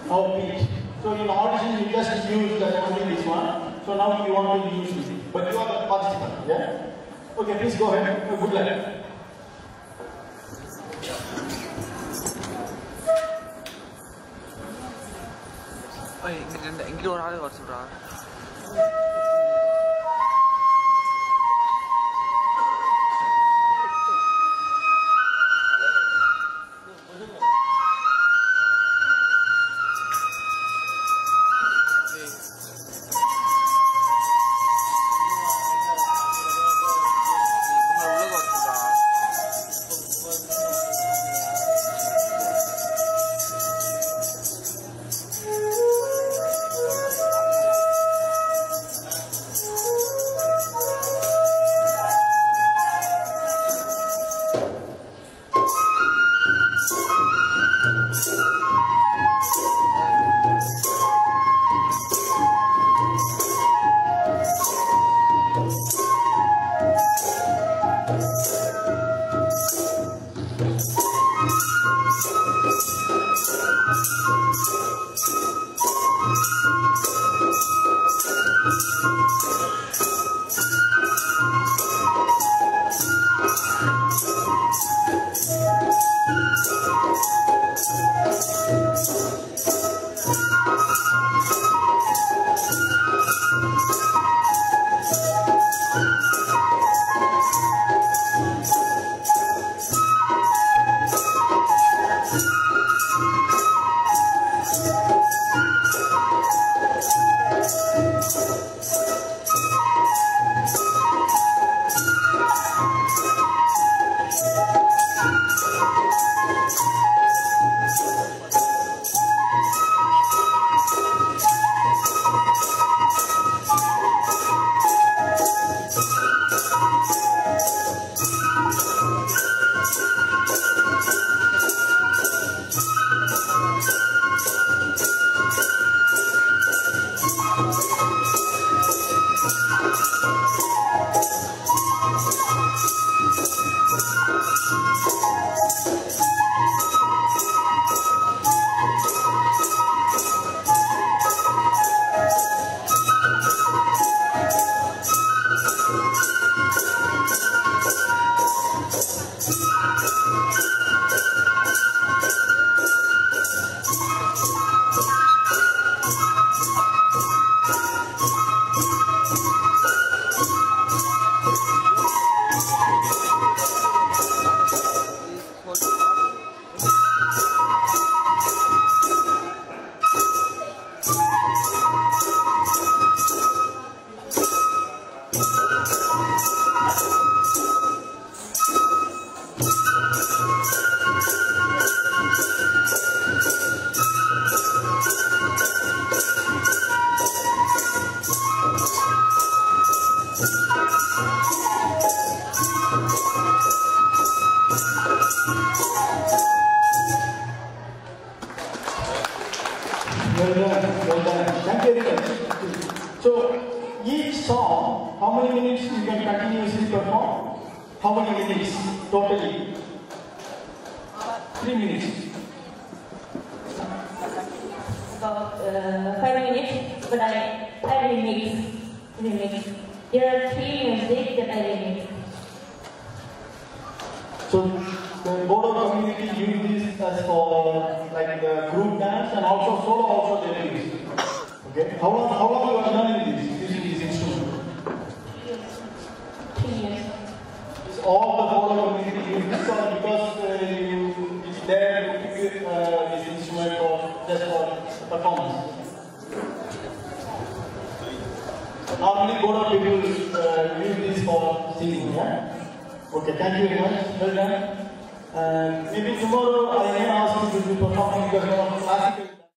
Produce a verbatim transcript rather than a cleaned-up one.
our pitch. So in audition you just use that only this one. So now you want to use this, but you are the participant, yeah? Okay, please go ahead. Good luck. Hey, இங்க ஒரு ஆளு வர சொல்றா. Well done, well done. Thank you very much. So, each song, how many minutes you can continuously perform? How many minutes totally? Three minutes. About uh, five minutes, but I, I remix. remix. There are three music that I remix. So, the Bodo community use this as for like the group dance and also solo also they use. Okay. How long how long you have done in this using this instrument? Three years. Is all the Bodo community use this or because uh, you it's there to use uh, this instrument for just for performance? Normally Bodo people uh, use this for singing, yeah? Okay, thank you very much. Well done. And maybe tomorrow I may ask you to do performing because you are classical.